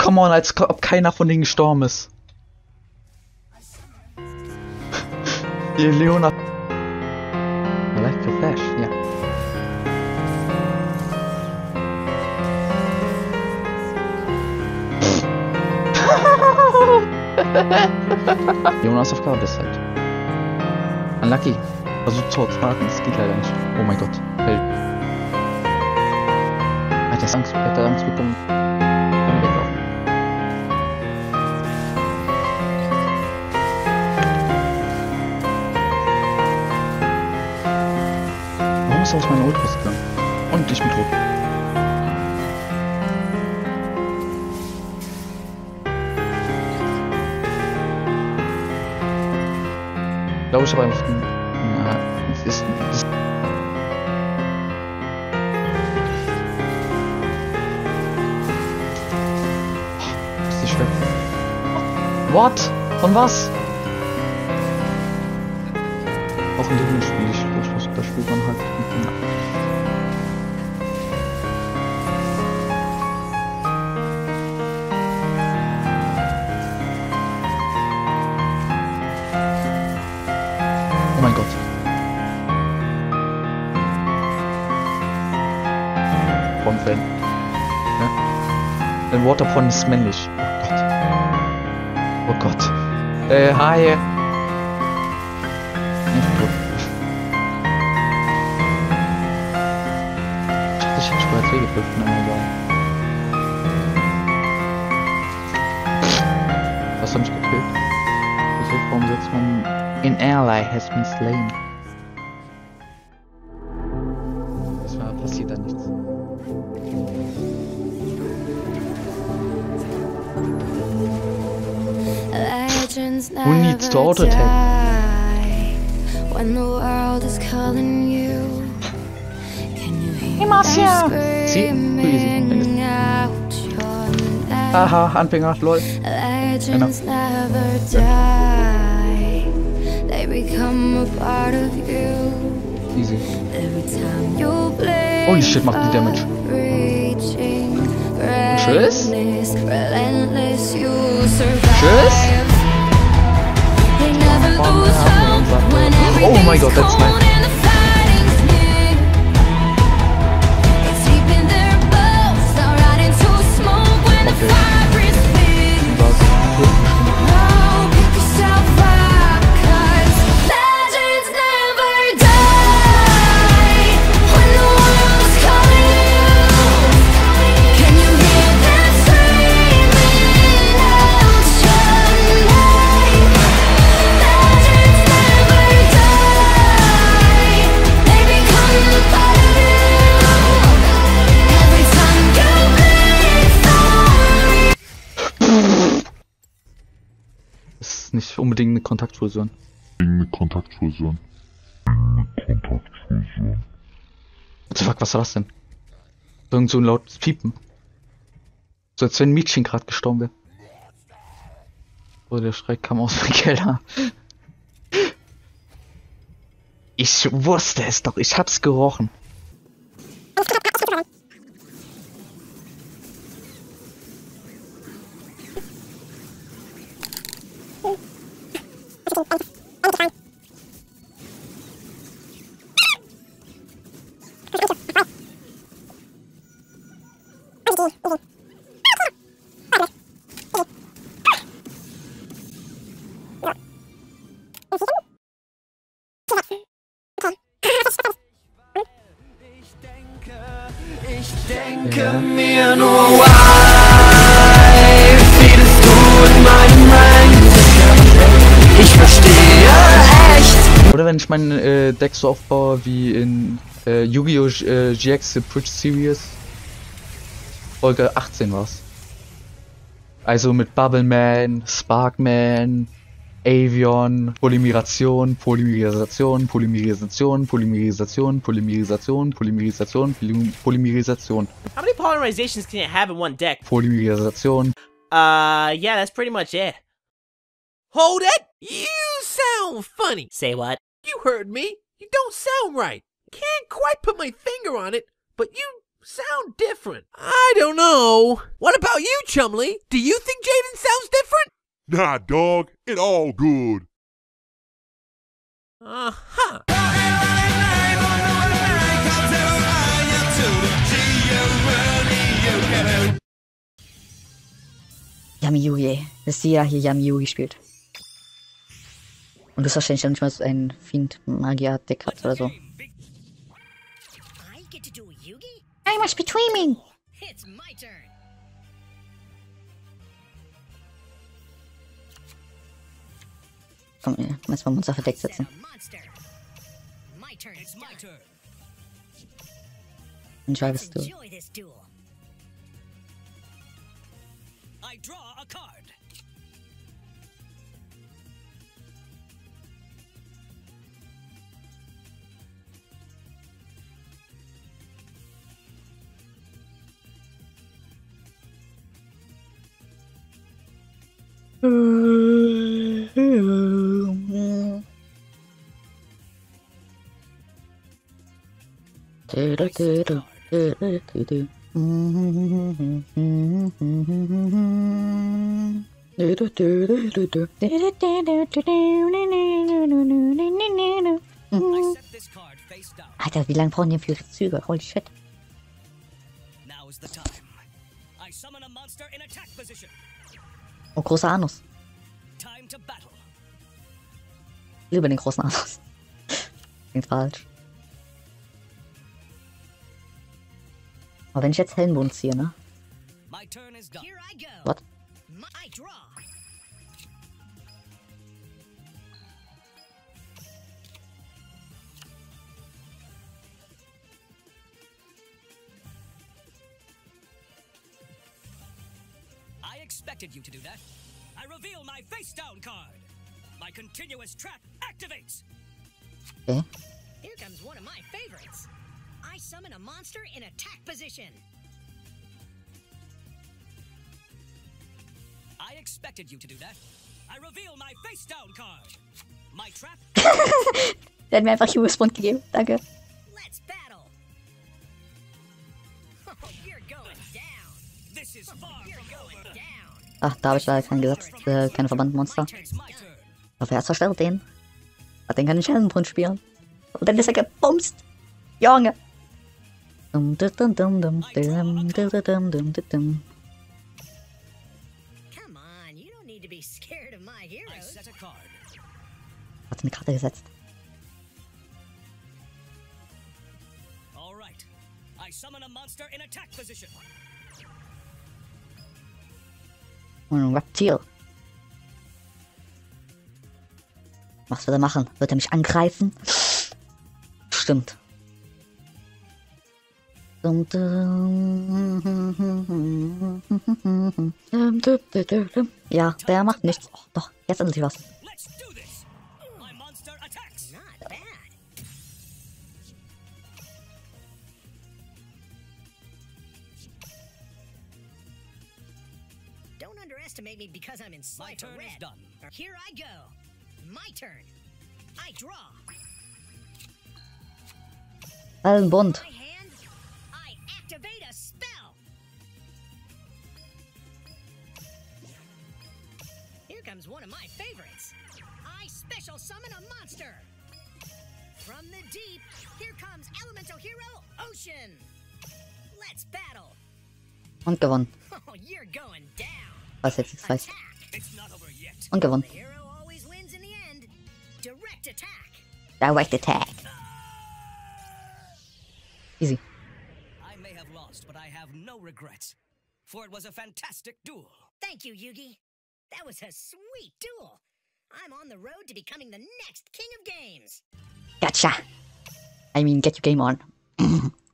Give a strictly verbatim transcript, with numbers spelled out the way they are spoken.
come on, als ob keiner von denen gestorben ist. Hier, Leona. I like the flash, ja. Jonas Aufgabe ist halt. Unlucky. Versucht zu warten, das geht leider nicht. Oh mein Gott. Help. Hat er Angst, hat er Angst bekommen? Kann weglaufen. Warum ist er aus meiner Ult rausgegangen? Und ich bin tot. Ich glaube, ich habe einfach einen... Ja, es ist... Es oh, ist die schwer. What? Von was? Auch in dem Spiel, ich glaube, da spielt man halt mit dem... Oh mein Gott. Von Fan. Ja. Ein Waterpond ist männlich. Oh Gott. Oh Gott. Äh, hi. Nicht gut. Ich dachte, ich hätte schon mal gedrückt, aber egal. Was hat mich gekillt? Wieso, warum setzt man... An ally has been slain. Das war passiert da nichts. Who needs to auto attack? When the world is calling you. Hey Marcia! Sie? Aha, Anfänger, lol. Genau. They become a part of you. Easy. Every time you play. Holy shit, macht die Damage. Tschüss. Tschüss. Oh mein Gott, that's nice. Nicht unbedingt eine Kontaktfusion. Eine Kontaktfusion. Eine Kontaktfusion. What the fuck, was war das denn? Irgend so ein lautes Piepen. So als wenn ein Mädchen gerade gestorben wäre. Oh, der Schrei kam aus dem Keller. Ich wusste es doch, ich hab's gerochen. Ich denke ja. mir nur, why fehlst du in meinem Mind? Ich verstehe echt. Oder wenn ich mein äh, Deck so aufbaue wie in äh, Yu-Gi-Oh! Äh, G X The Bridge Series Folge achtzehn war's. Also mit Bubbleman, Sparkman, Avion, Polymeration, Polymerisation, Polymerisation, Polymerisation, Polymerisation, Polymerisation, Polymerisation. How many polymerizations can you have in one deck? Polymerisation. Uh, yeah, that's pretty much it. Hold it! You sound funny. Say what? You heard me. You don't sound right. Can't quite put my finger on it, but you sound different. I don't know. What about you, Chumley? Do you think Jaden sounds different? Nah, dog, it all good. Uh-huh. Yami Yugi. Dass sie ja hier Yami Yugi spielt. Und das wahrscheinlich auch nicht mal so ein Fiend-Magier-Deck hat oder so. I get to do a Yugi? I must be dreaming! It's my turn. Komm, wir müssen mal Monster verdeckt setzen. A monster. My turn. It's my turn. Entscheidest du. Enjoy this duel. I draw a card. Alter, wie lange brauchen die für ihre Züge? Holy shit. Now is the time. I summon a monster in attack position. Oh, großer Anus. Time to battle. Ich liebe den großen Anus. Klingt falsch. Aber wenn ich jetzt Heldenboden ziehe, ne? My turn is done. Here I go. What? My, I draw. I expected you to do that. I reveal my face down card. My continuous trap activates. Okay. Here comes one of my favorites. I summon a monster in attack position. I expected you to do that. I reveal my face down card. My trap. Der hat mir einfach U-Respond gegeben. Danke. Let's battle. Oh, you're going down. This is far from going down. Ach, da habe ich leider keinen gesetzt. Äh, keine Verbandmonster. It's my turn. Aber er zerstört den. Hat den kann ich Heldenboden spielen. Und dann ist er gebumst. Junge. Dum, dum, dum, dum, dum, dum, dum, dum, dum, dum. Come on, you don't need to be scared of my I heroes. set a card. Hat eine Karte gesetzt. All right. I summon a monster in attack position. Und ein Reptil. Was wird er machen? Wird er mich angreifen? Stimmt. Dum, dum. Dum, dum, dum, dum, dum. Ja, der macht nichts. Oh, doch, jetzt endlich was. Let's do this. My monster attacks. Not bad. Don't underestimate me because I'm in My Slifer turn Red. is done. Here I go. My turn. I draw. Heldenbund. My hand. I activate a spell. Here comes one of my favorites. I special summon a monster. From the deep, here comes Elemental Hero Ocean. Let's battle. Und gewonnen. Oh, you're going down. Was jetzt nichts weiß. Attack. It's not over yet. Und gewonnen. The hero always wins in the end. Direct attack. Direct Attack. Easy. I may have lost, but I have no regrets. For it was a fantastic duel. Thank you, Yugi. That was a sweet duel. I'm on the road to becoming the next king of games. Gotcha. I mean, get your game on.